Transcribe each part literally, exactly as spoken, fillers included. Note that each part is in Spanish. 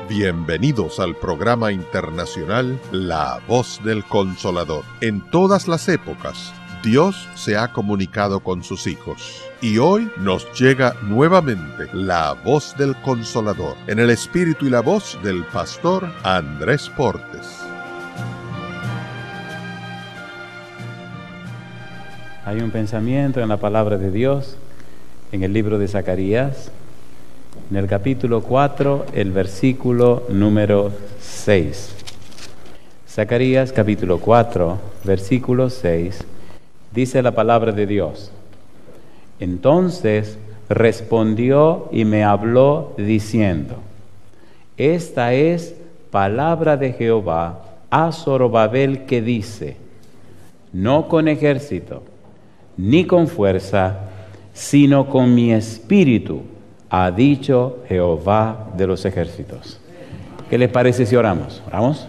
Bienvenidos al programa internacional La Voz del Consolador. En todas las épocas, Dios se ha comunicado con sus hijos. Y hoy nos llega nuevamente la Voz del Consolador, en el espíritu y la voz del pastor Andrés Portes. Hay un pensamiento en la palabra de Dios, en el libro de Zacarías, en el capítulo cuatro, el versículo número seis. Zacarías capítulo cuatro, versículo seis, dice la palabra de Dios: Entonces respondió y me habló diciendo: Esta es palabra de Jehová a Zorobabel, que dice: No con ejército, ni con fuerza, sino con mi espíritu, ha dicho Jehová de los ejércitos. ¿Qué les parece si oramos? ¿Oramos?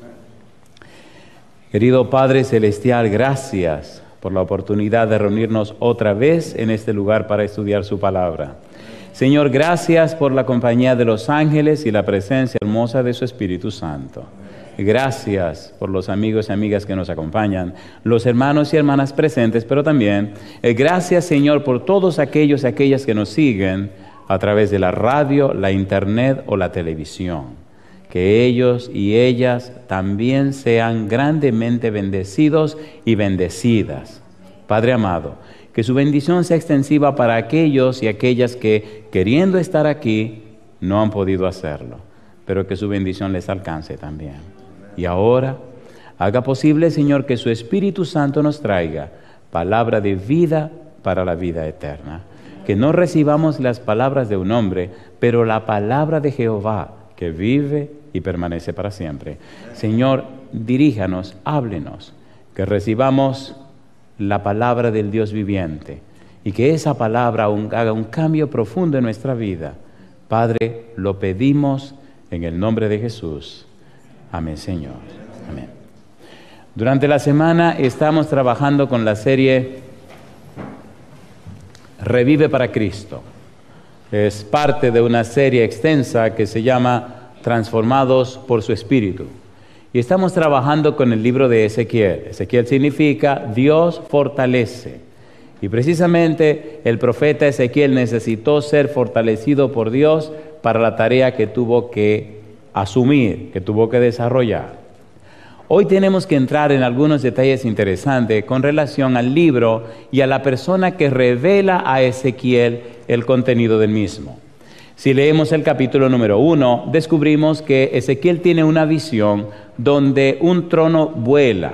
Querido Padre Celestial, gracias por la oportunidad de reunirnos otra vez en este lugar para estudiar su palabra. Señor, gracias por la compañía de los ángeles y la presencia hermosa de su Espíritu Santo. Gracias por los amigos y amigas que nos acompañan, los hermanos y hermanas presentes, pero también eh, gracias, Señor, por todos aquellos y aquellas que nos siguen a través de la radio, la internet o la televisión. Que ellos y ellas también sean grandemente bendecidos y bendecidas. Padre amado, que su bendición sea extensiva para aquellos y aquellas que, queriendo estar aquí, no han podido hacerlo, pero que su bendición les alcance también. Y ahora, haga posible, Señor, que su Espíritu Santo nos traiga palabra de vida para la vida eterna. Que no recibamos las palabras de un hombre, pero la palabra de Jehová, que vive y permanece para siempre. Señor, diríjanos, háblenos, que recibamos la palabra del Dios viviente y que esa palabra un, haga un cambio profundo en nuestra vida. Padre, lo pedimos en el nombre de Jesús. Amén, Señor. Amén. Durante la semana estamos trabajando con la serie Revive para Cristo. Es parte de una serie extensa que se llama Transformados por su Espíritu. Y estamos trabajando con el libro de Ezequiel. Ezequiel significa Dios fortalece. Y precisamente el profeta Ezequiel necesitó ser fortalecido por Dios para la tarea que tuvo que asumir, que tuvo que desarrollar. Hoy tenemos que entrar en algunos detalles interesantes con relación al libro y a la persona que revela a Ezequiel el contenido del mismo. Si leemos el capítulo número uno, descubrimos que Ezequiel tiene una visión donde un trono vuela.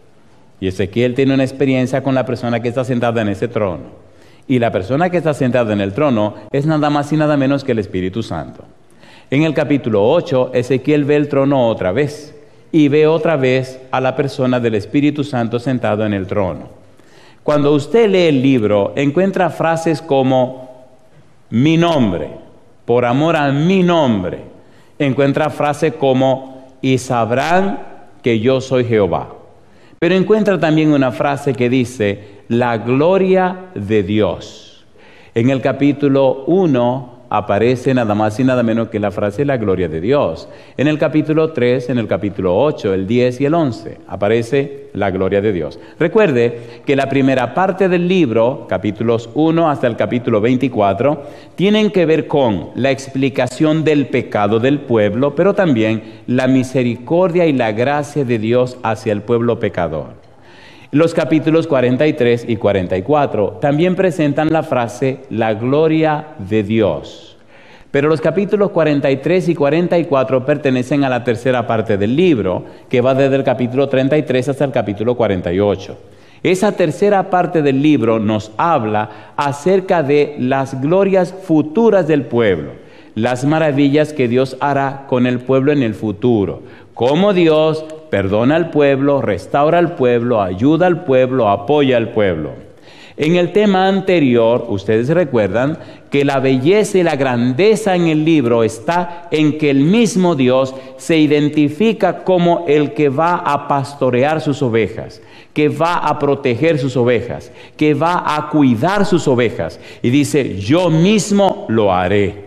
Y Ezequiel tiene una experiencia con la persona que está sentada en ese trono. Y la persona que está sentada en el trono es nada más y nada menos que el Espíritu Santo. En el capítulo ocho, Ezequiel ve el trono otra vez. Y ve otra vez a la persona del Espíritu Santo sentado en el trono. Cuando usted lee el libro, encuentra frases como mi nombre, por amor a mi nombre. Encuentra frases como y sabrán que yo soy Jehová. Pero encuentra también una frase que dice la gloria de Dios. En el capítulo uno aparece nada más y nada menos que la frase la gloria de Dios. En el capítulo tres, en el capítulo ocho, el diez y el once, aparece la gloria de Dios. Recuerde que la primera parte del libro, capítulos uno hasta el capítulo veinticuatro, tienen que ver con la explicación del pecado del pueblo, pero también la misericordia y la gracia de Dios hacia el pueblo pecador. Los capítulos cuarenta y tres y cuarenta y cuatro también presentan la frase la gloria de Dios. Pero los capítulos cuarenta y tres y cuarenta y cuatro pertenecen a la tercera parte del libro, que va desde el capítulo treinta y tres hasta el capítulo cuarenta y ocho. Esa tercera parte del libro nos habla acerca de las glorias futuras del pueblo, las maravillas que Dios hará con el pueblo en el futuro, cómo Dios perdona al pueblo, restaura al pueblo, ayuda al pueblo, apoya al pueblo. En el tema anterior, ustedes recuerdan que la belleza y la grandeza en el libro está en que el mismo Dios se identifica como el que va a pastorear sus ovejas, que va a proteger sus ovejas, que va a cuidar sus ovejas. Y dice, yo mismo lo haré.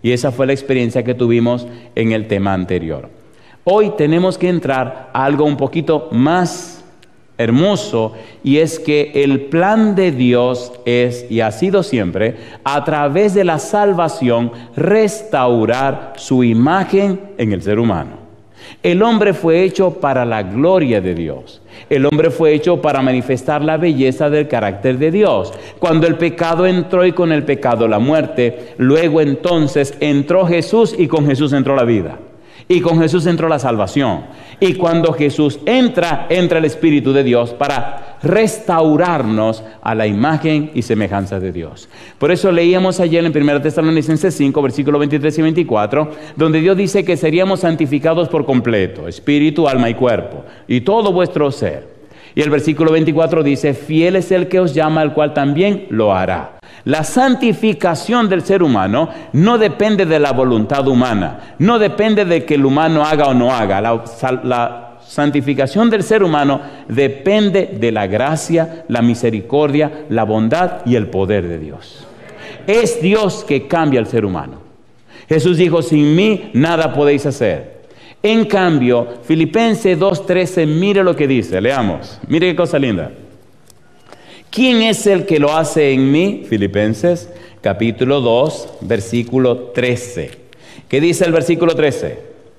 Y esa fue la experiencia que tuvimos en el tema anterior. Hoy tenemos que entrar a algo un poquito más hermoso, y es que el plan de Dios es, y ha sido siempre, a través de la salvación, restaurar su imagen en el ser humano. El hombre fue hecho para la gloria de Dios. El hombre fue hecho para manifestar la belleza del carácter de Dios. Cuando el pecado entró y con el pecado la muerte, luego entonces entró Jesús y con Jesús entró la vida. Y con Jesús entró la salvación. Y cuando Jesús entra, entra el Espíritu de Dios para restaurarnos a la imagen y semejanza de Dios. Por eso leíamos ayer en primera Tesalonicenses cinco, versículos veintitrés y veinticuatro, donde Dios dice que seríamos santificados por completo, espíritu, alma y cuerpo, y todo vuestro ser. Y el versículo veinticuatro dice, fiel es el que os llama, el cual también lo hará. La santificación del ser humano no depende de la voluntad humana, no depende de que el humano haga o no haga. La, la santificación del ser humano depende de la gracia, la misericordia, la bondad y el poder de Dios. Es Dios que cambia al ser humano. Jesús dijo, sin mí nada podéis hacer. En cambio, Filipenses dos trece, mire lo que dice, leamos, mire qué cosa linda. ¿Quién es el que lo hace en mí? Filipenses capítulo dos, versículo trece. ¿Qué dice el versículo trece?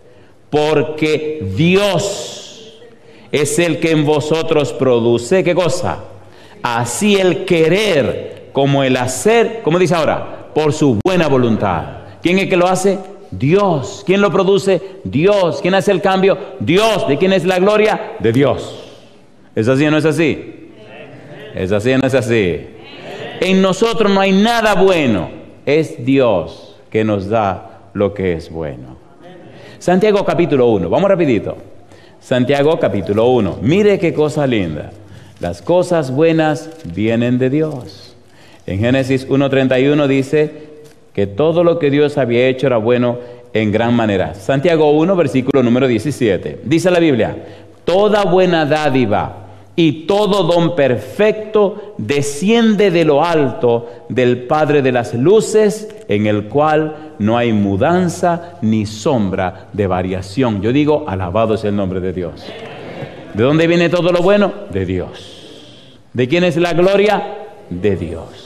Porque Dios es el que en vosotros produce, ¿qué cosa? Así el querer como el hacer, ¿cómo dice ahora? Por su buena voluntad. ¿Quién es el que lo hace? Dios. ¿Quién lo produce? Dios. ¿Quién hace el cambio? Dios. ¿De quién es la gloria? De Dios. ¿Es así o no es así? ¿Es así o no es así? En nosotros no hay nada bueno. Es Dios que nos da lo que es bueno. Santiago capítulo uno. Vamos rapidito. Santiago capítulo uno. Mire qué cosa linda. Las cosas buenas vienen de Dios. En Génesis uno treinta y uno dice que todo lo que Dios había hecho era bueno en gran manera. Santiago uno, versículo número diecisiete. Dice la Biblia, toda buena dádiva y todo don perfecto desciende de lo alto del Padre de las luces, en el cual no hay mudanza ni sombra de variación. Yo digo, alabado es el nombre de Dios. ¿De dónde viene todo lo bueno? De Dios. ¿De quién es la gloria? De Dios.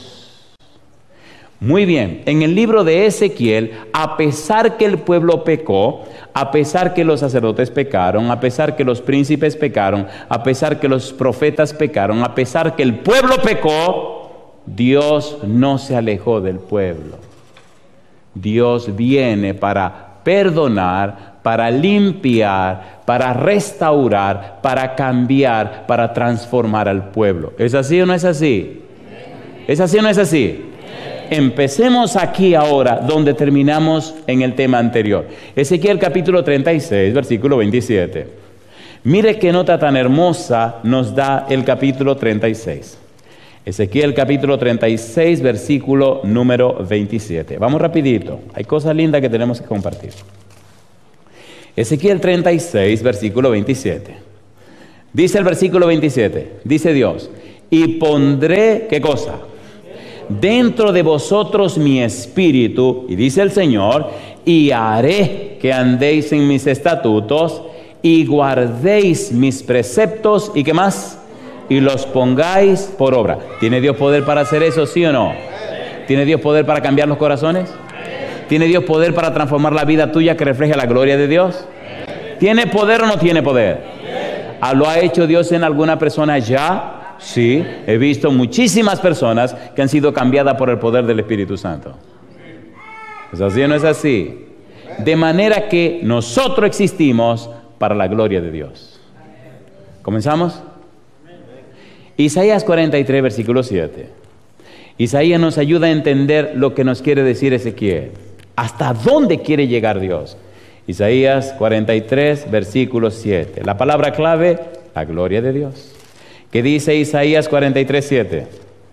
Muy bien, en el libro de Ezequiel, a pesar que el pueblo pecó, a pesar que los sacerdotes pecaron, a pesar que los príncipes pecaron, a pesar que los profetas pecaron, a pesar que el pueblo pecó, Dios no se alejó del pueblo. Dios viene para perdonar, para limpiar, para restaurar, para cambiar, para transformar al pueblo. ¿Es así o no es así? ¿Es así o no es así? Empecemos aquí ahora donde terminamos en el tema anterior. Ezequiel capítulo treinta y seis, versículo veintisiete. Mire qué nota tan hermosa nos da el capítulo treinta y seis. Ezequiel capítulo treinta y seis, versículo número veintisiete. Vamos rapidito, hay cosas lindas que tenemos que compartir. Ezequiel treinta y seis, versículo veintisiete. Dice el versículo veintisiete, dice Dios, y pondré, ¿qué cosa? Dentro de vosotros mi espíritu, y dice el Señor, y haré que andéis en mis estatutos y guardéis mis preceptos, ¿y qué más? Y los pongáis por obra. ¿Tiene Dios poder para hacer eso, sí o no? ¿Tiene Dios poder para cambiar los corazones? ¿Tiene Dios poder para transformar la vida tuya que refleje la gloria de Dios? ¿Tiene poder o no tiene poder? ¿Lo ha hecho Dios en alguna persona ya? Sí, he visto muchísimas personas que han sido cambiadas por el poder del Espíritu Santo. ¿Es así o no es así? De manera que nosotros existimos para la gloria de Dios. ¿Comenzamos? Isaías cuarenta y tres, versículo siete. Isaías nos ayuda a entender lo que nos quiere decir Ezequiel. ¿Hasta dónde quiere llegar Dios? Isaías cuarenta y tres, versículo siete. La palabra clave, la gloria de Dios. ¿Qué dice Isaías cuarenta y tres, siete?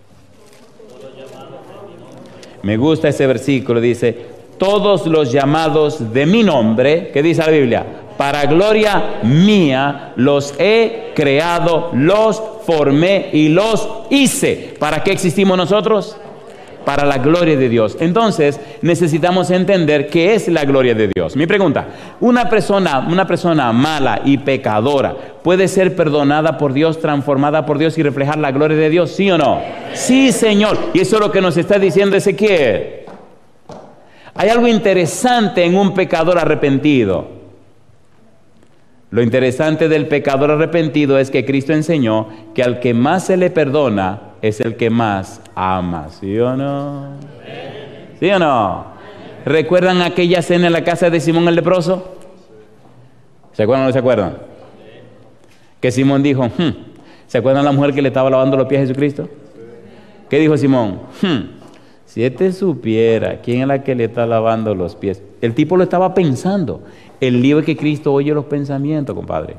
Me gusta ese versículo, dice, todos los llamados de mi nombre, ¿qué dice la Biblia? Para gloria mía los he creado, los formé y los hice. ¿Para qué existimos nosotros? para la gloria de Dios. Entonces, necesitamos entender qué es la gloria de Dios. Mi pregunta, ¿una persona, una persona mala y pecadora puede ser perdonada por Dios, transformada por Dios y reflejar la gloria de Dios? ¿Sí o no? Sí, Señor. Y eso es lo que nos está diciendo Ezequiel. Hay algo interesante en un pecador arrepentido. Lo interesante del pecador arrepentido es que Cristo enseñó que al que más se le perdona es el que más ama. ¿Sí o no? ¿Sí o no? ¿Recuerdan aquella cena en la casa de Simón el leproso? ¿Se acuerdan o no se acuerdan? Que Simón dijo, hmm. ¿se acuerdan la mujer que le estaba lavando los pies a Jesucristo? ¿Qué dijo Simón? Hmm. Si este supiera quién es la que le está lavando los pies. El tipo lo estaba pensando. El lío es que Cristo oye los pensamientos, compadre.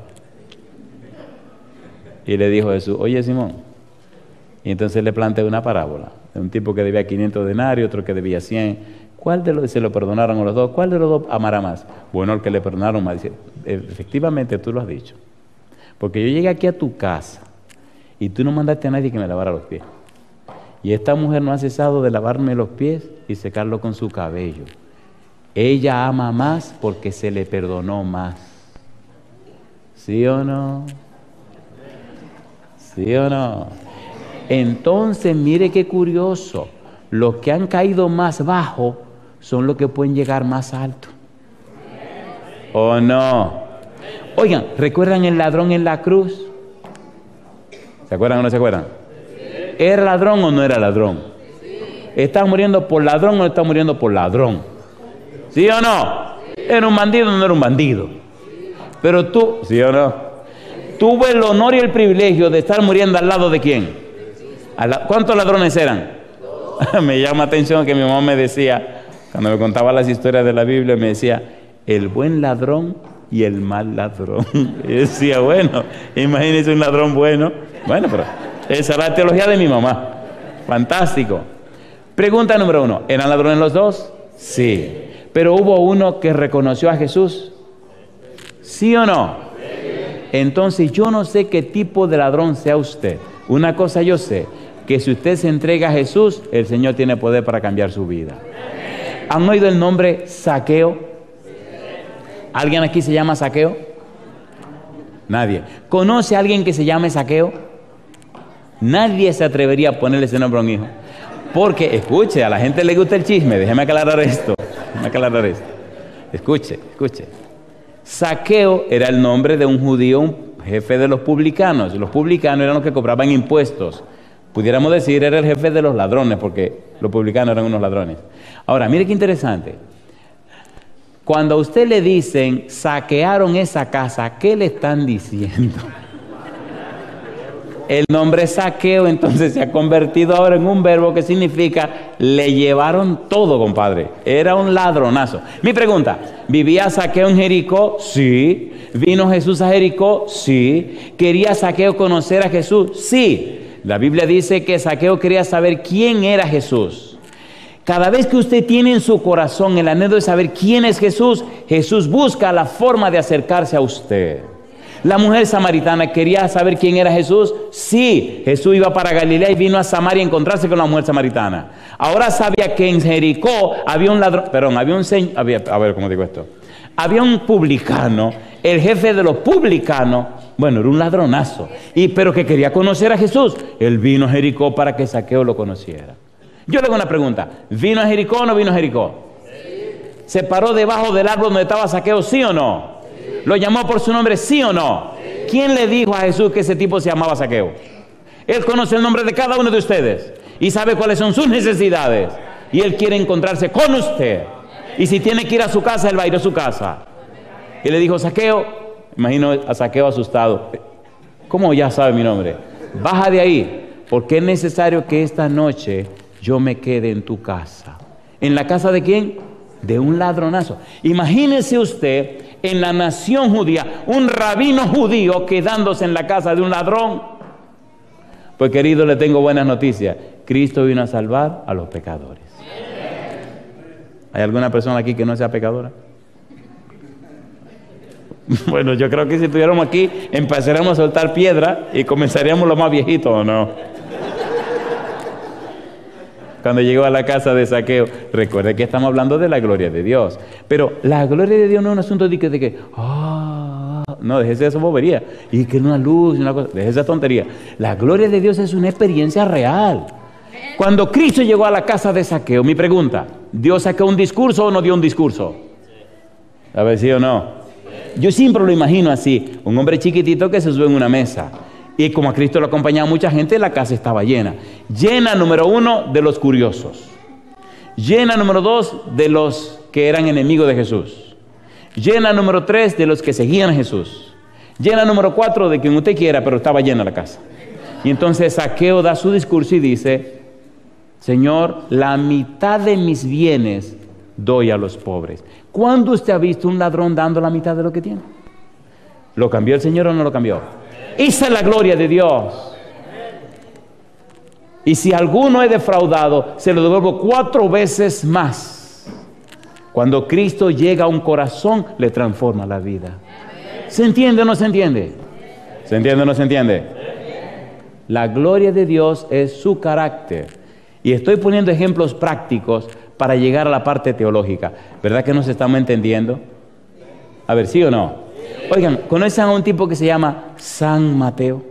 Y le dijo a Jesús, oye Simón. Y entonces le planteó una parábola. De un tipo que debía quinientos denarios, otro que debía cien. ¿Cuál de los se lo perdonaron a los dos? ¿Cuál de los dos amará más? Bueno, el que le perdonaron más. Dice, efectivamente tú lo has dicho. Porque yo llegué aquí a tu casa y tú no mandaste a nadie que me lavara los pies. Y esta mujer no ha cesado de lavarme los pies y secarlo con su cabello. Ella ama más porque se le perdonó más. ¿Sí o no? ¿Sí o no? Entonces, mire qué curioso. Los que han caído más bajo son los que pueden llegar más alto. ¿O no? Oigan, ¿recuerdan el ladrón en la cruz? ¿Se acuerdan o no se acuerdan? ¿Era ladrón o no era ladrón? ¿Está muriendo por ladrón o no está muriendo por ladrón? ¿Sí o no? ¿Era un bandido o no era un bandido? Pero tú, ¿sí o no? Tuvo el honor y el privilegio de estar muriendo al lado de quién. ¿Cuántos ladrones eran? Me llama atención que mi mamá me decía, cuando me contaba las historias de la Biblia, me decía, el buen ladrón y el mal ladrón. Y decía, bueno, imagínese un ladrón bueno. Bueno, pero esa es la teología de mi mamá. Fantástico. Pregunta número uno, ¿eran ladrones los dos? Sí. Pero hubo uno que reconoció a Jesús. ¿Sí o no? Entonces yo no sé qué tipo de ladrón sea usted. Una cosa yo sé, que si usted se entrega a Jesús, el Señor tiene poder para cambiar su vida. ¿Han oído el nombre Zaqueo? ¿Alguien aquí se llama Zaqueo? Nadie. ¿Conoce a alguien que se llame Zaqueo? Nadie se atrevería a ponerle ese nombre a un hijo. Porque, escuche, a la gente le gusta el chisme. Déjeme aclarar esto. Déjeme aclarar esto. Escuche, escuche. Zaqueo era el nombre de un judío, un jefe de los publicanos. Los publicanos eran los que cobraban impuestos. Pudiéramos decir, era el jefe de los ladrones, porque los publicanos eran unos ladrones. Ahora, mire qué interesante. Cuando a usted le dicen, saquearon esa casa, ¿qué le están diciendo? El nombre saqueo entonces se ha convertido ahora en un verbo que significa le llevaron todo, compadre. Era un ladronazo. Mi pregunta, ¿vivía Zaqueo en Jericó? Sí. ¿Vino Jesús a Jericó? Sí. ¿Quería Zaqueo conocer a Jesús? Sí. La Biblia dice que Zaqueo quería saber quién era Jesús. Cada vez que usted tiene en su corazón el anhelo de saber quién es Jesús, Jesús busca la forma de acercarse a usted. La mujer samaritana quería saber quién era Jesús. Sí, Jesús iba para Galilea y vino a Samaria a encontrarse con la mujer samaritana. Ahora sabía que en Jericó había un ladrón, perdón, había un señor, había, a ver cómo digo esto, había un publicano, el jefe de los publicanos, bueno, era un ladronazo, y, pero que quería conocer a Jesús. Él vino a Jericó para que Zaqueo lo conociera. Yo le hago una pregunta, ¿vino a Jericó o no vino a Jericó? Sí. ¿Se paró debajo del árbol donde estaba Zaqueo, sí o no? ¿Lo llamó por su nombre, sí o no? Sí. ¿Quién le dijo a Jesús que ese tipo se llamaba Zaqueo? Él conoce el nombre de cada uno de ustedes y sabe cuáles son sus necesidades. Y Él quiere encontrarse con usted. Y si tiene que ir a su casa, Él va a ir a su casa. Y le dijo, Zaqueo, imagino a Zaqueo asustado. ¿Cómo ya sabe mi nombre? Baja de ahí, porque es necesario que esta noche yo me quede en tu casa. ¿En la casa de quién? De un ladronazo. Imagínese usted en la nación judía, un rabino judío quedándose en la casa de un ladrón. Pues querido, le tengo buenas noticias. Cristo vino a salvar a los pecadores. ¿Hay alguna persona aquí que no sea pecadora? Bueno, yo creo que si estuviéramos aquí, empezaríamos a soltar piedra y comenzaríamos los más viejitos, ¿o no? cuando llegó a la casa de Zaqueo. Recuerde que estamos hablando de la gloria de Dios. Pero la gloria de Dios no es un asunto de que, de que ah, no, déjese esa bobería. Y que una luz, una cosa, déjese esa tontería. La gloria de Dios es una experiencia real. Cuando Cristo llegó a la casa de Zaqueo, mi pregunta, ¿Dios sacó un discurso o no dio un discurso? A ver, ¿sí o no? Yo siempre lo imagino así, un hombre chiquitito que se sube en una mesa. Y como a Cristo lo acompañaba mucha gente, la casa estaba llena. Llena, número uno, de los curiosos. Llena, número dos, de los que eran enemigos de Jesús. Llena, número tres, de los que seguían a Jesús. Llena, número cuatro, de quien usted quiera, pero estaba llena la casa. Y entonces Zaqueo da su discurso y dice, Señor, la mitad de mis bienes doy a los pobres. ¿Cuándo usted ha visto un ladrón dando la mitad de lo que tiene? ¿Lo cambió el Señor o no lo cambió? Esa es la gloria de Dios. Y si alguno es defraudado, se lo devuelvo cuatro veces más. Cuando Cristo llega a un corazón, le transforma la vida. ¿Se entiende o no se entiende? ¿Se entiende o no se entiende? La gloria de Dios es su carácter. Y estoy poniendo ejemplos prácticos para llegar a la parte teológica. ¿Verdad que nos estamos entendiendo? A ver, ¿sí o no? Oigan, ¿conocen a un tipo que se llama San Mateo?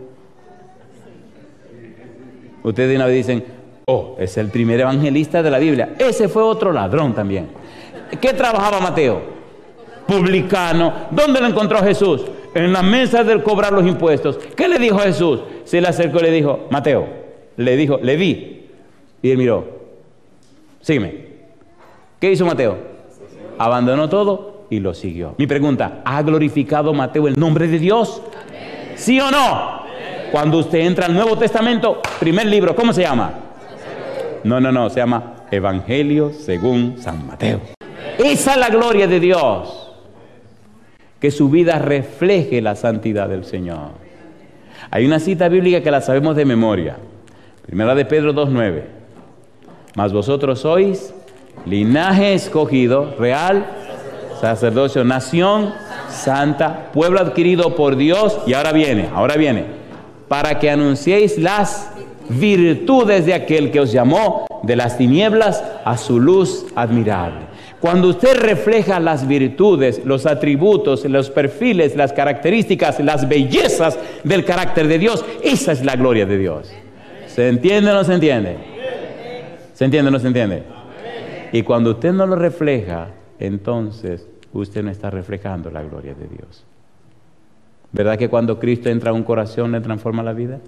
Ustedes de una vez dicen, oh, es el primer evangelista de la Biblia. Ese fue otro ladrón también. ¿Qué trabajaba Mateo? Publicano. ¿Dónde lo encontró Jesús? En la mesa del cobrar los impuestos. ¿Qué le dijo Jesús? Se le acercó y le dijo, Mateo, le dijo, le vi. Y él miró, sígueme. ¿Qué hizo Mateo? Abandonó todo y lo siguió. Mi pregunta, ¿ha glorificado Mateo el nombre de Dios? Amén. ¿Sí o no? Amén. Cuando usted entra al Nuevo Testamento, primer libro, ¿cómo se llama? No, no, no, se llama Evangelio según San Mateo. Amén. Esa es la gloria de Dios. Que su vida refleje la santidad del Señor. Hay una cita bíblica que la sabemos de memoria. Primera de Pedro dos nueve. Mas vosotros sois linaje escogido, real, sacerdocio, nación santa, pueblo adquirido por Dios. Y ahora viene, ahora viene, para que anunciéis las virtudes de aquel que os llamó de las tinieblas a su luz admirable. Cuando usted refleja las virtudes, los atributos, los perfiles, las características, las bellezas del carácter de Dios, esa es la gloria de Dios. ¿Se entiende o no se entiende? ¿Se entiende o no se entiende? Y cuando usted no lo refleja, entonces usted no está reflejando la gloria de Dios. ¿Verdad que cuando Cristo entra a un corazón le transforma la vida?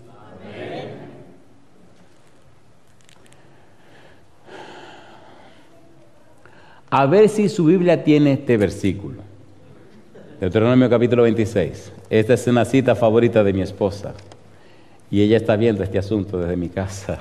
A ver si su Biblia tiene este versículo. Deuteronomio capítulo veintiséis. Esta es una cita favorita de mi esposa. Y ella está viendo este asunto desde mi casa.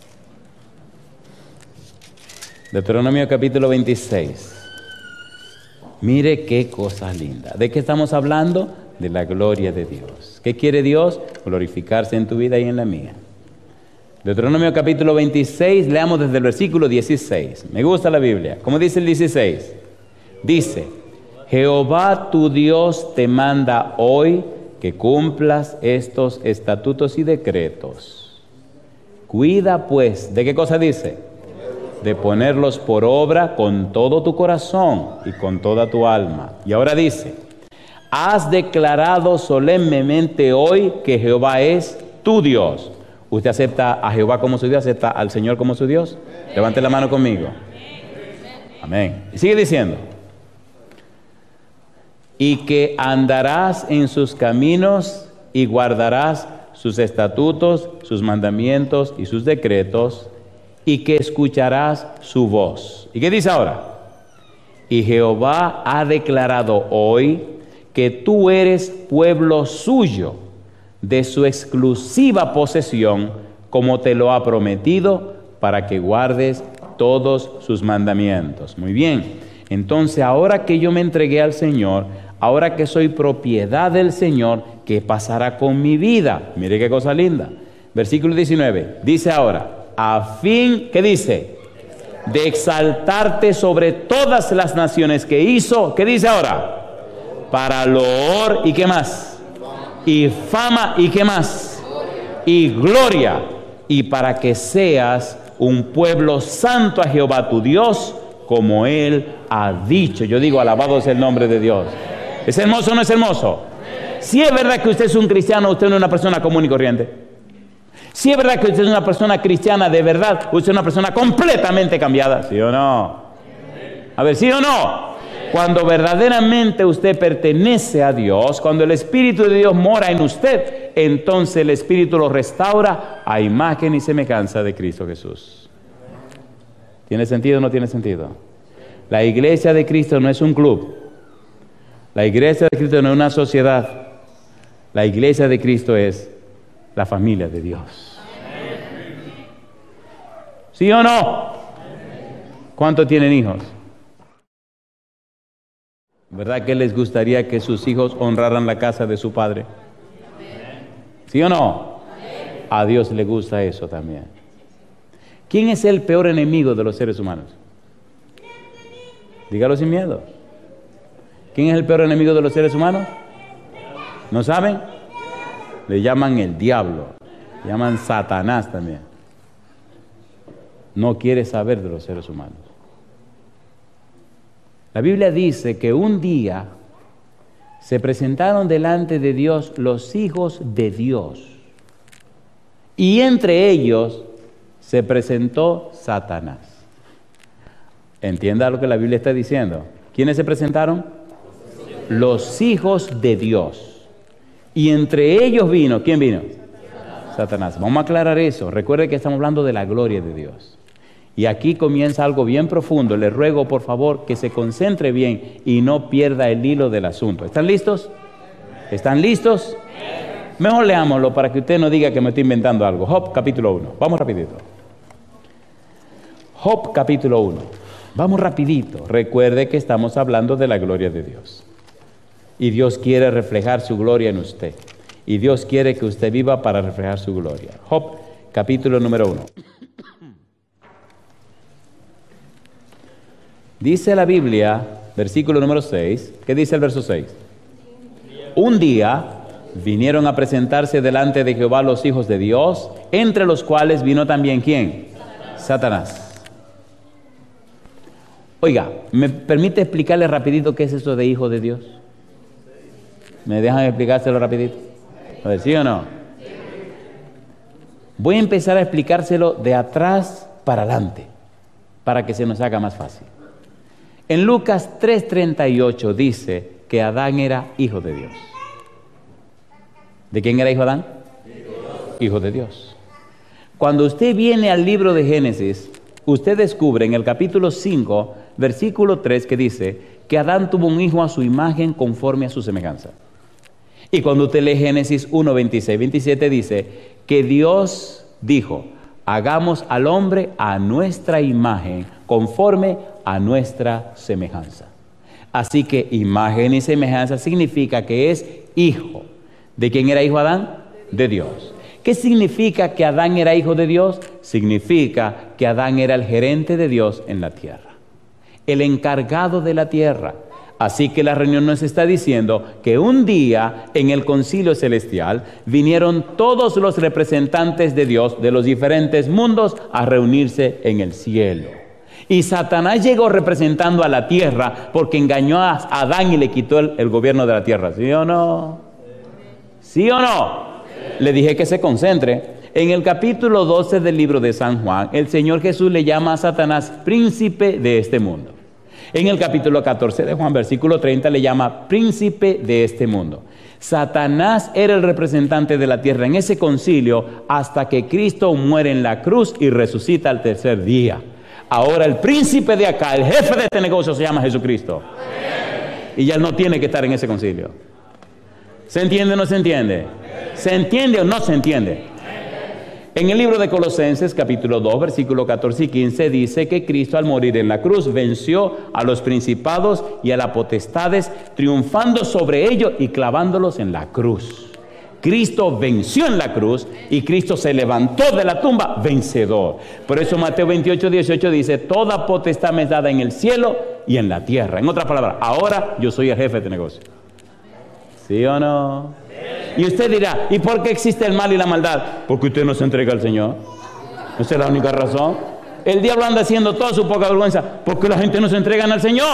Deuteronomio capítulo veintiséis. Mire qué cosa linda. ¿De qué estamos hablando? De la gloria de Dios. ¿Qué quiere Dios? Glorificarse en tu vida y en la mía. Deuteronomio capítulo veintiséis, leamos desde el versículo dieciséis. Me gusta la Biblia. ¿Cómo dice el dieciséis? Dice, Jehová tu Dios te manda hoy que cumplas estos estatutos y decretos. Cuida pues, ¿de qué cosa dice? De ponerlos por obra con todo tu corazón y con toda tu alma. Y ahora dice, has declarado solemnemente hoy que Jehová es tu Dios. ¿Usted acepta a Jehová como su Dios? ¿Acepta al Señor como su Dios? Levante la mano conmigo. Amén. Y sigue diciendo. Y que andarás en sus caminos y guardarás sus estatutos, sus mandamientos y sus decretos, y que escucharás su voz. ¿Y qué dice ahora? Y Jehová ha declarado hoy que tú eres pueblo suyo, de su exclusiva posesión, como te lo ha prometido, para que guardes todos sus mandamientos. Muy bien, entonces ahora que yo me entregué al Señor, ahora que soy propiedad del Señor, ¿qué pasará con mi vida? Mire qué cosa linda. Versículo diecinueve, dice ahora, a fin, ¿qué dice? De exaltarte sobre todas las naciones que hizo, ¿qué dice ahora? Para loor, ¿y qué más? Y fama, ¿y qué más? Y gloria, y para que seas un pueblo santo a Jehová tu Dios, como Él ha dicho. Yo digo, alabado es el nombre de Dios. ¿Es hermoso o no es hermoso? Si es verdad que usted es un cristiano, usted no es una persona común y corriente. Si es verdad que usted es una persona cristiana de verdad, usted es una persona completamente cambiada. ¿Sí o no? A ver, ¿sí o no? Cuando verdaderamente usted pertenece a Dios, cuando el Espíritu de Dios mora en usted, entonces el Espíritu lo restaura a imagen y semejanza de Cristo Jesús. ¿Tiene sentido o no tiene sentido? La iglesia de Cristo no es un club. La iglesia de Cristo no es una sociedad. La iglesia de Cristo es la familia de Dios. ¿Sí o no? ¿Cuántos tienen hijos? ¿Verdad que les gustaría que sus hijos honraran la casa de su padre? ¿Sí o no? A Dios le gusta eso también. ¿Quién es el peor enemigo de los seres humanos? Dígalo sin miedo. ¿Quién es el peor enemigo de los seres humanos? ¿No saben? Le llaman el diablo. Le llaman Satanás también. No quiere saber de los seres humanos. La Biblia dice que un día se presentaron delante de Dios los hijos de Dios. Y entre ellos se presentó Satanás. Entienda lo que la Biblia está diciendo. ¿Quiénes se presentaron? Los hijos de Dios. Y entre ellos vino, ¿quién vino? Satanás. Satanás. Vamos a aclarar eso. Recuerde que estamos hablando de la gloria de Dios. Y aquí comienza algo bien profundo. Le ruego, por favor, que se concentre bien y no pierda el hilo del asunto. ¿Están listos? ¿Están listos? Mejor leámoslo para que usted no diga que me estoy inventando algo. Job, capítulo uno. Vamos rapidito. Job, capítulo uno. Vamos rapidito. Recuerde que estamos hablando de la gloria de Dios. Y Dios quiere reflejar su gloria en usted. Y Dios quiere que usted viva para reflejar su gloria. Job, capítulo número uno. Dice la Biblia, versículo número seis, ¿qué dice el verso seis? Un día vinieron a presentarse delante de Jehová los hijos de Dios, entre los cuales vino también ¿quién? Satanás. Satanás. Oiga, ¿me permite explicarle rapidito qué es eso de hijo de Dios? ¿Me dejan explicárselo rapidito? A ver, ¿sí o no? Voy a empezar a explicárselo de atrás para adelante, para que se nos haga más fácil. En Lucas tres treinta y ocho dice que Adán era hijo de Dios. ¿De quién era hijo Adán? Hijo de Dios. Cuando usted viene al libro de Génesis, usted descubre en el capítulo cinco, versículo tres, que dice que Adán tuvo un hijo a su imagen conforme a su semejanza. Y cuando usted lee Génesis uno, veintiséis, veintisiete, dice que Dios dijo, hagamos al hombre a nuestra imagen, conforme a nuestra semejanza. Así que imagen y semejanza significa que es hijo. ¿De quién era hijo Adán? De Dios. ¿Qué significa que Adán era hijo de Dios? Significa que Adán era el gerente de Dios en la tierra, el encargado de la tierra. Así que la reunión nos está diciendo que un día en el concilio celestial vinieron todos los representantes de Dios de los diferentes mundos a reunirse en el cielo. Y Satanás llegó representando a la tierra porque engañó a Adán y le quitó el, el gobierno de la tierra. ¿Sí o no? ¿Sí o no? Le dije que se concentre. En el capítulo doce del libro de San Juan, el Señor Jesús le llama a Satanás príncipe de este mundo. En el capítulo catorce de Juan, versículo treinta, le llama príncipe de este mundo. Satanás era el representante de la tierra en ese concilio hasta que Cristo muere en la cruz y resucita al tercer día. Ahora el príncipe de acá, el jefe de este negocio se llama Jesucristo. Y ya no tiene que estar en ese concilio. ¿Se entiende o no se entiende? ¿Se entiende o no se entiende? En el libro de Colosenses, capítulo dos, versículo catorce y quince, dice que Cristo al morir en la cruz venció a los principados y a las potestades, triunfando sobre ellos y clavándolos en la cruz. Cristo venció en la cruz y Cristo se levantó de la tumba vencedor. Por eso Mateo veintiocho, dieciocho dice, toda potestad me es dada en el cielo y en la tierra. En otras palabras, ahora yo soy el jefe de este negocio. ¿Sí o no? Y usted dirá, ¿y por qué existe el mal y la maldad? Porque usted no se entrega al Señor. Esa es la única razón. El diablo anda haciendo toda su poca vergüenza porque la gente no se entrega al Señor.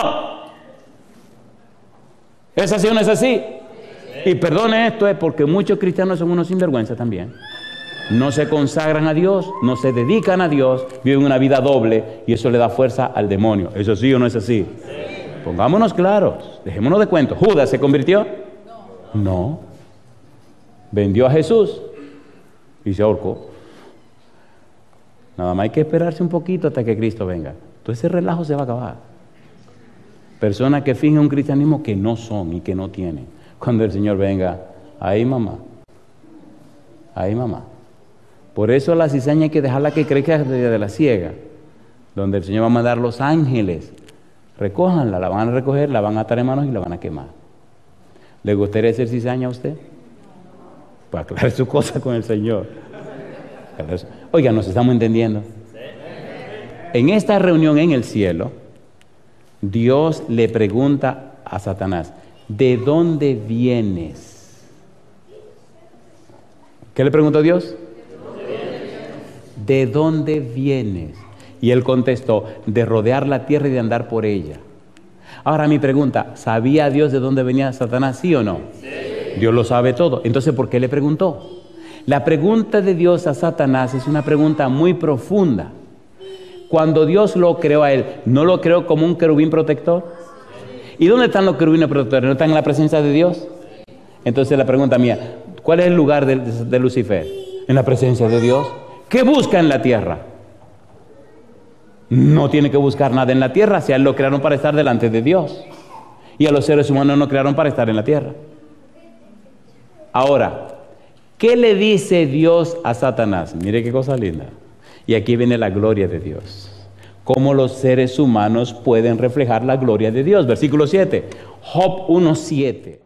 ¿Es así o no es así? Y perdone esto, es porque muchos cristianos son unos sinvergüenza también. No se consagran a Dios, no se dedican a Dios, viven una vida doble y eso le da fuerza al demonio. ¿Eso sí o no es así? Sí. Pongámonos claros, dejémonos de cuento. ¿Judas se convirtió? No. No. Vendió a Jesús y se ahorcó. Nada más hay que esperarse un poquito hasta que Cristo venga. Todo ese relajo se va a acabar. Personas que fingen un cristianismo que no son y que no tienen. Cuando el Señor venga, ahí mamá, ahí mamá. Por eso la cizaña hay que dejarla que crezca de la siega, donde el Señor va a mandar los ángeles. Recójanla, la van a recoger, la van a atar en manos y la van a quemar. ¿Le gustaría ser cizaña a usted? Pues aclare su cosa con el Señor. Oiga, ¿nos estamos entendiendo? En esta reunión en el cielo, Dios le pregunta a Satanás, ¿de dónde vienes? ¿Qué le preguntó Dios? ¿De dónde vienes? Y él contestó, de rodear la tierra y de andar por ella. Ahora mi pregunta, ¿sabía Dios de dónde venía Satanás, sí o no? Sí. Dios lo sabe todo. Entonces, ¿por qué le preguntó? La pregunta de Dios a Satanás es una pregunta muy profunda. Cuando Dios lo creó a él, ¿no lo creó como un querubín protector? ¿Y dónde están los querubines protectores? ¿No están en la presencia de Dios? Entonces la pregunta mía, ¿cuál es el lugar de, de Lucifer? En la presencia de Dios. ¿Qué busca en la tierra? No tiene que buscar nada en la tierra, si a él lo crearon para estar delante de Dios. Y a los seres humanos no crearon para estar en la tierra. Ahora, ¿qué le dice Dios a Satanás? Mire qué cosa linda. Y aquí viene la gloria de Dios. ¿Cómo los seres humanos pueden reflejar la gloria de Dios? Versículo siete. Job uno siete.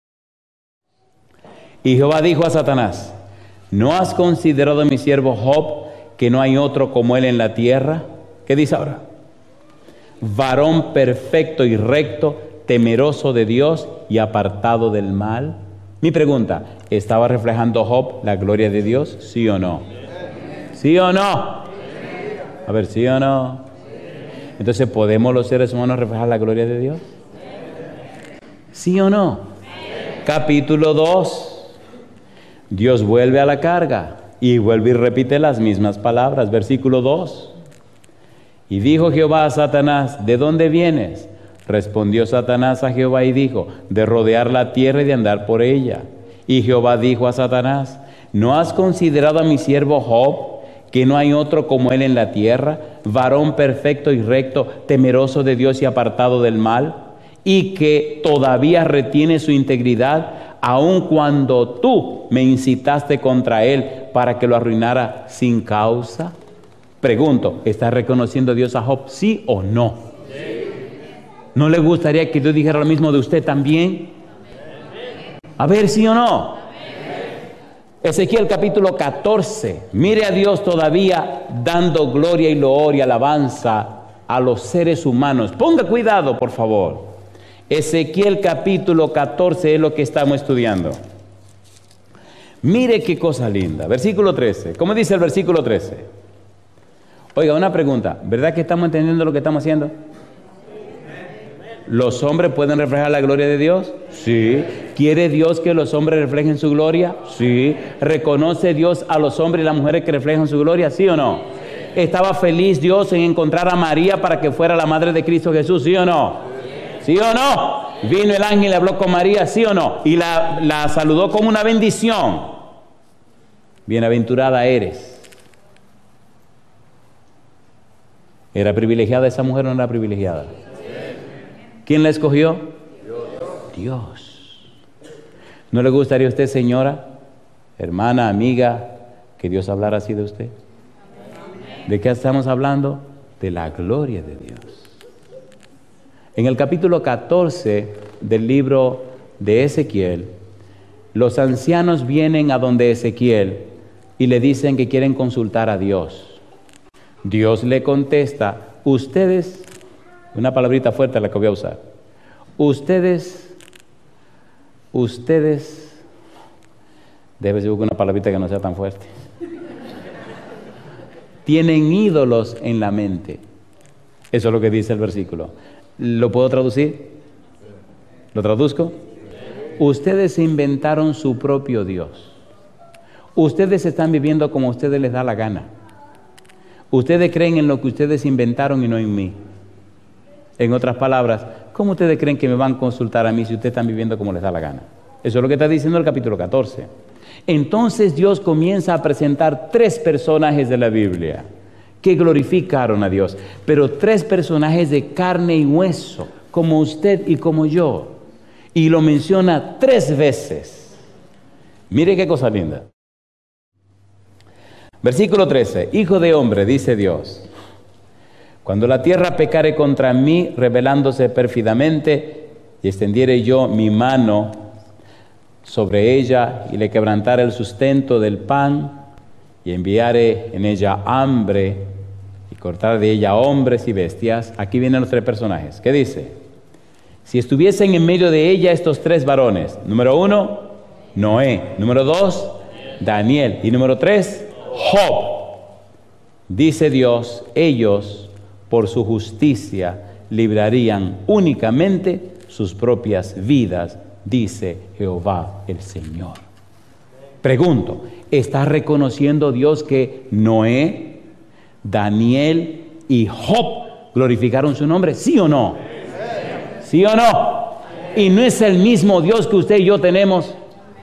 Y Jehová dijo a Satanás, ¿no has considerado a mi siervo Job, que no hay otro como él en la tierra? ¿Qué dice ahora? Varón perfecto y recto, temeroso de Dios y apartado del mal. Mi pregunta, ¿estaba reflejando Job la gloria de Dios? ¿Sí o no? ¿Sí o no? A ver, ¿sí o no? Entonces, ¿podemos los seres humanos reflejar la gloria de Dios? ¿Sí o no? Capítulo dos. Dios vuelve a la carga y vuelve y repite las mismas palabras. Versículo dos. Y dijo Jehová a Satanás, ¿de dónde vienes? Respondió Satanás a Jehová y dijo, de rodear la tierra y de andar por ella. Y Jehová dijo a Satanás, ¿no has considerado a mi siervo Job, que no hay otro como él en la tierra, varón perfecto y recto, temeroso de Dios y apartado del mal, y que todavía retiene su integridad, aun cuando tú me incitaste contra él para que lo arruinara sin causa? Pregunto, ¿está reconociendo Dios a Job, sí o no? Sí. ¿No le gustaría que Dios dijera lo mismo de usted también? A ver, ¿sí o no? Ezequiel capítulo catorce. Mire a Dios todavía dando gloria y loor y alabanza a los seres humanos. Ponga cuidado, por favor. Ezequiel capítulo catorce es lo que estamos estudiando. Mire qué cosa linda. Versículo trece. ¿Cómo dice el versículo trece? Oiga, una pregunta. ¿Verdad que estamos entendiendo lo que estamos haciendo? ¿Los hombres pueden reflejar la gloria de Dios? Sí. ¿Quiere Dios que los hombres reflejen su gloria? Sí. ¿Reconoce Dios a los hombres y las mujeres que reflejan su gloria? ¿Sí o no? ¿Estaba feliz Dios en encontrar a María para que fuera la madre de Cristo Jesús? ¿Sí o no? ¿Sí o no? Vino el ángel y habló con María, ¿sí o no? Y la, la saludó como una bendición. Bienaventurada eres. ¿Era privilegiada esa mujer o no era privilegiada? ¿Quién la escogió? Dios. Dios. ¿No le gustaría a usted, señora, hermana, amiga, que Dios hablara así de usted? ¿De qué estamos hablando? De la gloria de Dios. En el capítulo catorce del libro de Ezequiel, los ancianos vienen a donde Ezequiel y le dicen que quieren consultar a Dios. Dios le contesta, ustedes, una palabrita fuerte la que voy a usar, ustedes, ustedes, debe ser una palabrita que no sea tan fuerte. tienen ídolos en la mente. Eso es lo que dice el versículo. ¿Lo puedo traducir? ¿Lo traduzco? Ustedes se inventaron su propio Dios. Ustedes están viviendo como a ustedes les da la gana. Ustedes creen en lo que ustedes inventaron y no en mí. En otras palabras, ¿cómo ustedes creen que me van a consultar a mí si ustedes están viviendo como les da la gana? Eso es lo que está diciendo el capítulo catorce. Entonces Dios comienza a presentar tres personajes de la Biblia que glorificaron a Dios, pero tres personajes de carne y hueso, como usted y como yo. Y lo menciona tres veces. Mire qué cosa linda. Versículo trece. Hijo de hombre, dice Dios, cuando la tierra pecare contra mí, rebelándose pérfidamente, y extendiere yo mi mano sobre ella, y le quebrantare el sustento del pan, y enviare en ella hambre, y cortar de ella hombres y bestias. Aquí vienen los tres personajes. ¿Qué dice? Si estuviesen en medio de ella estos tres varones. Número uno, Noé. Número dos, Daniel. Y número tres, Job. Dice Dios, ellos por su justicia librarían únicamente sus propias vidas, dice Jehová el Señor. Pregunto, ¿está reconociendo Dios que Noé, Daniel y Job glorificaron su nombre? ¿Sí o no? ¿Sí o no? ¿Y no es el mismo Dios que usted y yo tenemos?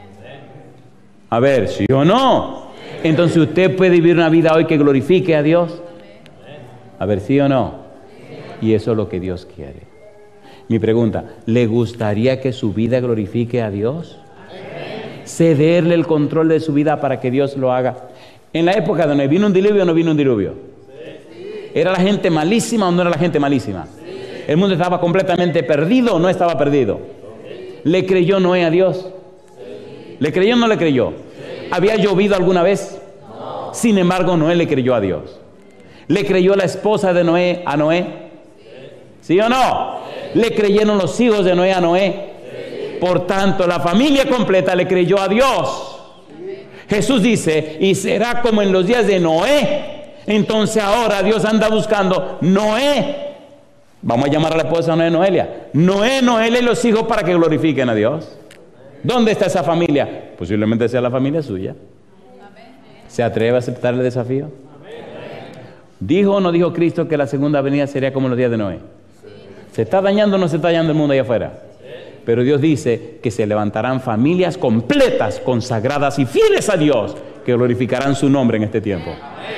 A ver, ¿sí o no? Entonces usted puede vivir una vida hoy que glorifique a Dios. A ver, ¿sí o no? Y eso es lo que Dios quiere. Mi pregunta, ¿le gustaría que su vida glorifique a Dios? Cederle el control de su vida para que Dios lo haga. En la época de Noé, ¿vino un diluvio o no vino un diluvio? ¿Era la gente malísima o no era la gente malísima? ¿El mundo estaba completamente perdido o no estaba perdido? ¿Le creyó Noé a Dios? ¿Le creyó o no le creyó? ¿Había llovido alguna vez? Sin embargo, Noé le creyó a Dios. ¿Le creyó la esposa de Noé a Noé? ¿Sí o no? ¿Le creyeron los hijos de Noé a Noé? Por tanto, la familia completa le creyó a Dios. Jesús dice, y será como en los días de Noé. Entonces ahora Dios anda buscando Noé. Vamos a llamar a la esposa de Noé, Noelia. Noé, Noelia y los hijos para que glorifiquen a Dios. ¿Dónde está esa familia? Posiblemente sea la familia suya. ¿Se atreve a aceptar el desafío? ¿Dijo o no dijo Cristo que la segunda venida sería como en los días de Noé? ¿Se está dañando o no se está dañando el mundo allá afuera? Pero Dios dice que se levantarán familias completas, consagradas y fieles a Dios, que glorificarán su nombre en este tiempo.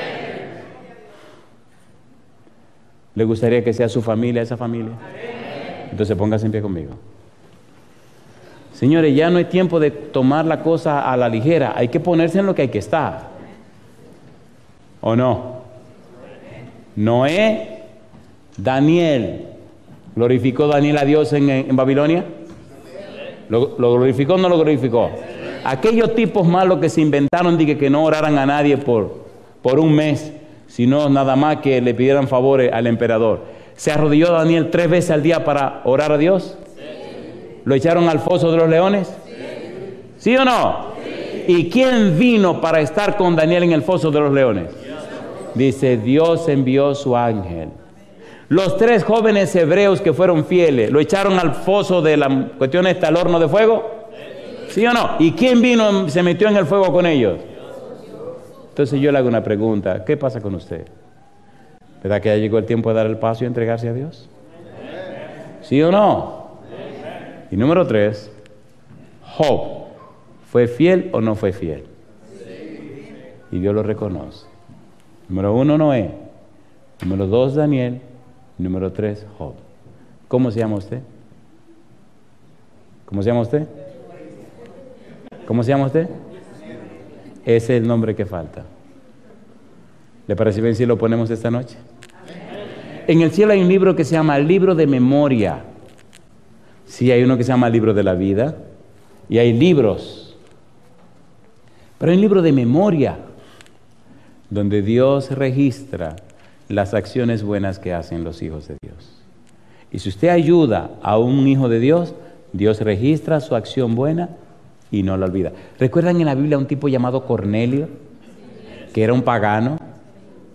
¿Le gustaría que sea su familia esa familia? Entonces póngase en pie conmigo. Señores, ya no hay tiempo de tomar la cosa a la ligera. Hay que ponerse en lo que hay que estar. ¿O no? Noé, Daniel. ¿Glorificó Daniel a Dios en, en Babilonia? ¿Lo, ¿Lo glorificó o no lo glorificó? Aquellos tipos malos que se inventaron de que, que no oraran a nadie por, por un mes, sino nada más que le pidieran favores al emperador. ¿Se arrodilló Daniel tres veces al día para orar a Dios? ¿Lo echaron al foso de los leones? ¿Sí o no? ¿Y quién vino para estar con Daniel en el foso de los leones? Dice, Dios envió su ángel. Los tres jóvenes hebreos que fueron fieles, ¿lo echaron al foso de la cuestión esta, al horno de fuego? ¿Sí o no? ¿Y quién vino, se metió en el fuego con ellos? Entonces yo le hago una pregunta, ¿qué pasa con usted? ¿Verdad que ya llegó el tiempo de dar el paso y entregarse a Dios? ¿Sí o no? Y número tres, Job, ¿fue fiel o no fue fiel? Y Dios lo reconoce. Número uno, Noé. Número dos, Daniel. Número tres, Job. ¿Cómo se llama usted? ¿Cómo se llama usted? ¿Cómo se llama usted? Ese es el nombre que falta. ¿Le parece bien si lo ponemos esta noche? En el cielo hay un libro que se llama el libro de memoria. Sí, hay uno que se llama el libro de la vida. Y hay libros. Pero hay un libro de memoria, donde Dios registra las acciones buenas que hacen los hijos de Dios. Y si usted ayuda a un hijo de Dios, Dios registra su acción buena y no la olvida. ¿Recuerdan en la Biblia un tipo llamado Cornelio, que era un pagano?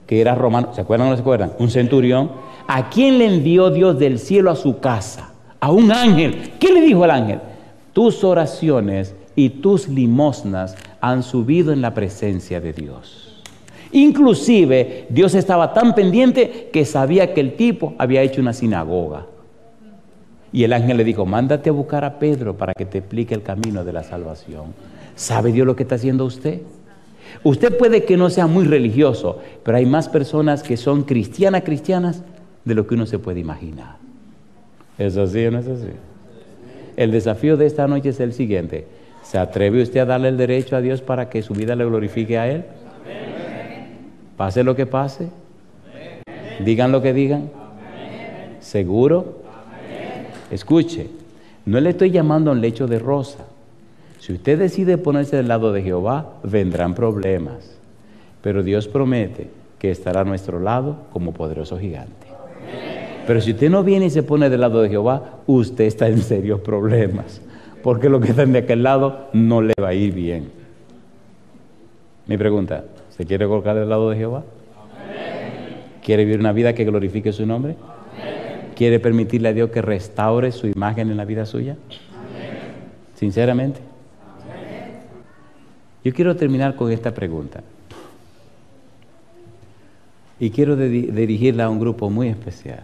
que era romano, ¿se acuerdan o no se acuerdan? Un centurión. ¿A quién le envió Dios del cielo a su casa? A un ángel. ¿Qué le dijo el ángel? Tus oraciones y tus limosnas han subido en la presencia de Dios. Inclusive, Dios estaba tan pendiente que sabía que el tipo había hecho una sinagoga. Y el ángel le dijo, mándate a buscar a Pedro para que te explique el camino de la salvación. ¿Sabe Dios lo que está haciendo usted? Usted puede que no sea muy religioso, pero hay más personas que son cristianas, cristianas, de lo que uno se puede imaginar. ¿Es así o no es así? El desafío de esta noche es el siguiente. ¿Se atreve usted a darle el derecho a Dios para que su vida le glorifique a Él? Pase lo que pase. Digan lo que digan. ¿Seguro? Escuche, no le estoy llamando a un lecho de rosa. Si usted decide ponerse del lado de Jehová, vendrán problemas. Pero Dios promete que estará a nuestro lado como poderoso gigante. Pero si usted no viene y se pone del lado de Jehová, usted está en serios problemas. Porque los que están de aquel lado no le va a ir bien. Mi pregunta, ¿se quiere colocar del lado de Jehová? ¿Quiere vivir una vida que glorifique su nombre? ¿Quiere permitirle a Dios que restaure su imagen en la vida suya? Sinceramente. Yo quiero terminar con esta pregunta. Y quiero de- dirigirla a un grupo muy especial.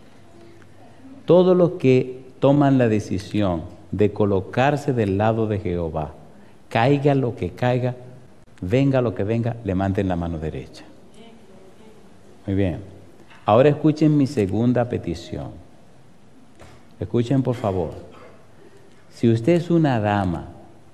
Todos los que toman la decisión de colocarse del lado de Jehová, caiga lo que caiga, venga lo que venga, levanten la mano derecha. Muy bien. Ahora escuchen mi segunda petición. Escuchen por favor. Si usted es una dama,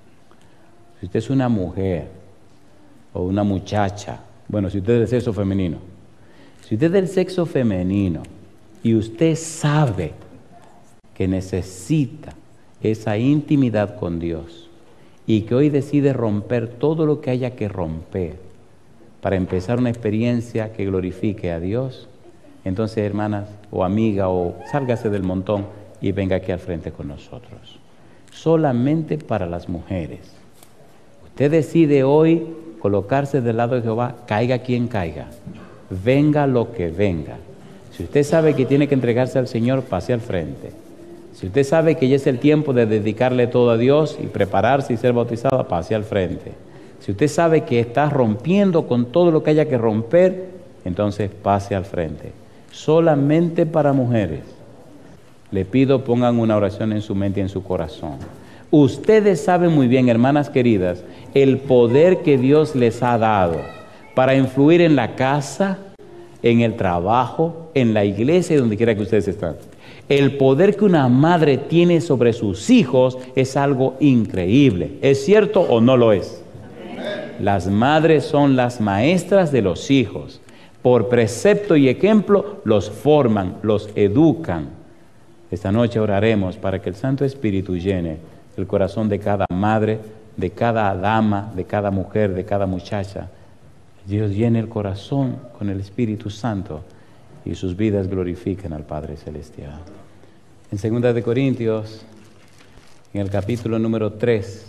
si usted es una mujer o una muchacha, bueno, si usted es del sexo femenino, si usted es del sexo femenino y usted sabe que necesita esa intimidad con Dios y que hoy decide romper todo lo que haya que romper para empezar una experiencia que glorifique a Dios, entonces, hermanas o amiga, o sálgase del montón y venga aquí al frente con nosotros. Solamente para las mujeres. Usted decide hoy colocarse del lado de Jehová, caiga quien caiga, venga lo que venga. Si usted sabe que tiene que entregarse al Señor, pase al frente. Si usted sabe que ya es el tiempo de dedicarle todo a Dios y prepararse y ser bautizada, pase al frente. Si usted sabe que está rompiendo con todo lo que haya que romper, entonces pase al frente. Solamente para mujeres. Le pido pongan una oración en su mente y en su corazón. Ustedes saben muy bien, hermanas queridas, el poder que Dios les ha dado para influir en la casa, en el trabajo, en la iglesia y donde quiera que ustedes estén. El poder que una madre tiene sobre sus hijos es algo increíble. ¿Es cierto o no lo es? Las madres son las maestras de los hijos. Por precepto y ejemplo los forman, los educan. Esta noche oraremos para que el Santo Espíritu llene el corazón de cada madre, de cada dama, de cada mujer, de cada muchacha. Dios llene el corazón con el Espíritu Santo y sus vidas glorifiquen al Padre Celestial. En segunda de Corintios, en el capítulo número tres,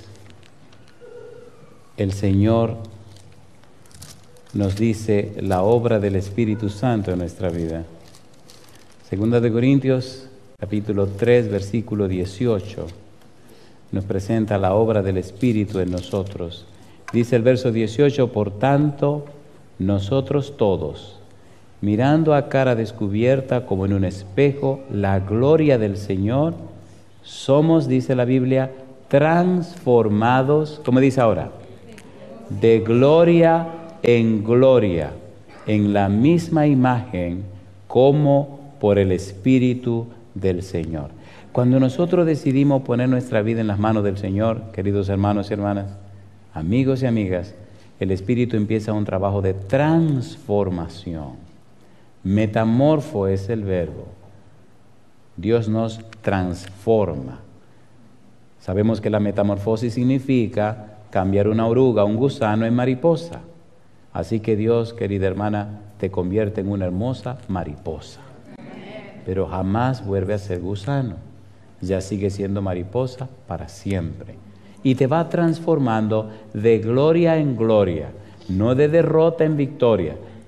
el Señor nos dice la obra del Espíritu Santo en nuestra vida. Segunda de Corintios, capítulo tres, versículo dieciocho, nos presenta la obra del Espíritu en nosotros. Dice el verso dieciocho, por tanto, nosotros todos, mirando a cara descubierta como en un espejo la gloria del Señor, somos, dice la Biblia, transformados, ¿cómo dice ahora? De gloria en gloria, en la misma imagen como por el Espíritu del Señor. Cuando nosotros decidimos poner nuestra vida en las manos del Señor, queridos hermanos y hermanas, amigos y amigas, el Espíritu empieza un trabajo de transformación. Metamorfo es el verbo. Dios nos transforma. Sabemos que la metamorfosis significa cambiar una oruga, un gusano en mariposa. Así que Dios, querida hermana, te convierte en una hermosa mariposa. Pero jamás vuelve a ser gusano. Ya sigue siendo mariposa para siempre. Y te va transformando de gloria en gloria, no de derrota en victoria,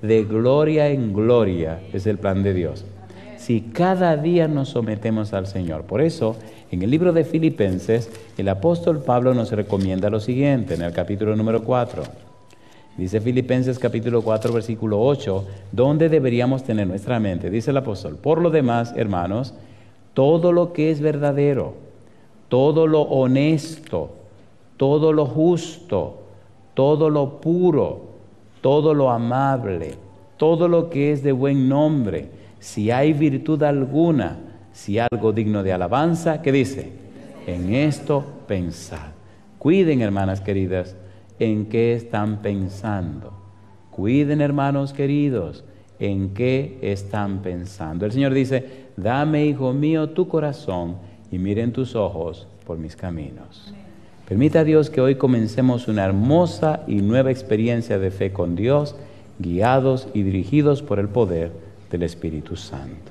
de gloria en gloria es el plan de Dios. Si cada día nos sometemos al Señor. Por eso, en el libro de Filipenses, el apóstol Pablo nos recomienda lo siguiente, en el capítulo número cuatro. Dice Filipenses capítulo cuatro, versículo ocho, ¿dónde deberíamos tener nuestra mente? Dice el apóstol, por lo demás, hermanos, todo lo que es verdadero, todo lo honesto, todo lo justo, todo lo puro, todo lo amable, todo lo que es de buen nombre, si hay virtud alguna, si algo digno de alabanza, ¿qué dice? En esto pensad. Cuiden, hermanas queridas, en qué están pensando. Cuiden, hermanos queridos, en qué están pensando. El Señor dice, dame, hijo mío, tu corazón y miren tus ojos por mis caminos. Permita a Dios que hoy comencemos una hermosa y nueva experiencia de fe con Dios, guiados y dirigidos por el poder del Espíritu Santo.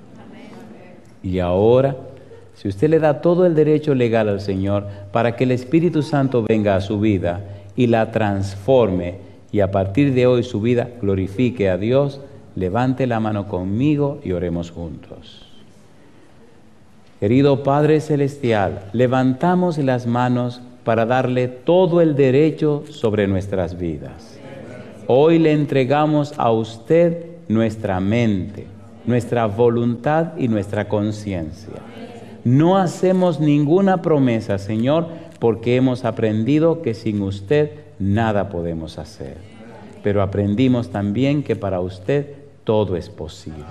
Y ahora, si usted le da todo el derecho legal al Señor para que el Espíritu Santo venga a su vida y la transforme, y a partir de hoy su vida glorifique a Dios, levante la mano conmigo y oremos juntos. Querido Padre Celestial, levantamos las manos para darle todo el derecho sobre nuestras vidas. Hoy le entregamos a usted nuestra mente, nuestra voluntad y nuestra conciencia. No hacemos ninguna promesa, Señor, porque hemos aprendido que sin usted nada podemos hacer. Pero aprendimos también que para usted todo es posible.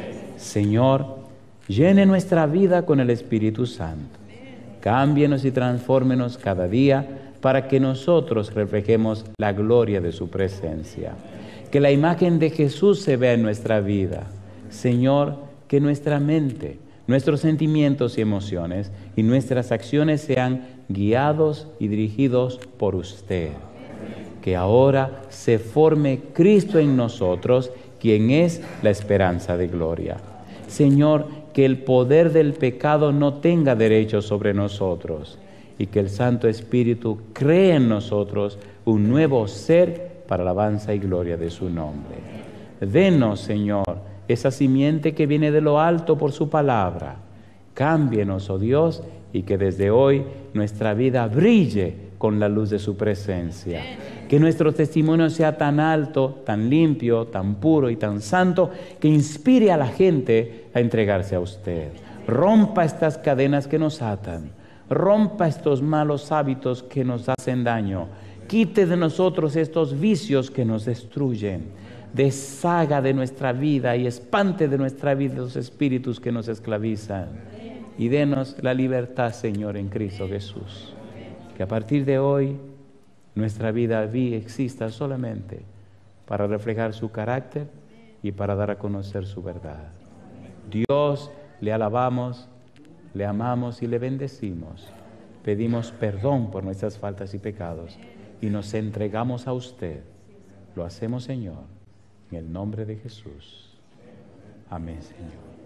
Señor, llene nuestra vida con el Espíritu Santo. Cámbienos y transfórmenos cada día para que nosotros reflejemos la gloria de su presencia. Que la imagen de Jesús se vea en nuestra vida. Señor, que nuestra mente, nuestros sentimientos y emociones y nuestras acciones sean guiados y dirigidos por usted. Que ahora se forme Cristo en nosotros, quien es la esperanza de gloria. Señor, que el poder del pecado no tenga derecho sobre nosotros y que el Santo Espíritu cree en nosotros un nuevo ser para alabanza y gloria de su nombre. Denos, Señor, esa simiente que viene de lo alto por su palabra. Cámbienos, oh Dios, y que desde hoy nuestra vida brille con la luz de su presencia. Que nuestro testimonio sea tan alto, tan limpio, tan puro y tan santo, que inspire a la gente a entregarse a usted. Rompa estas cadenas que nos atan. Rompa estos malos hábitos que nos hacen daño. Quite de nosotros estos vicios que nos destruyen. Deshaga de nuestra vida y espante de nuestra vida los espíritus que nos esclavizan. Y denos la libertad, Señor, en Cristo Jesús. Que a partir de hoy nuestra vida exista solamente para reflejar su carácter y para dar a conocer su verdad. Dios, le alabamos, le amamos y le bendecimos. Pedimos perdón por nuestras faltas y pecados y nos entregamos a usted. Lo hacemos, Señor, en el nombre de Jesús. Amén, Señor.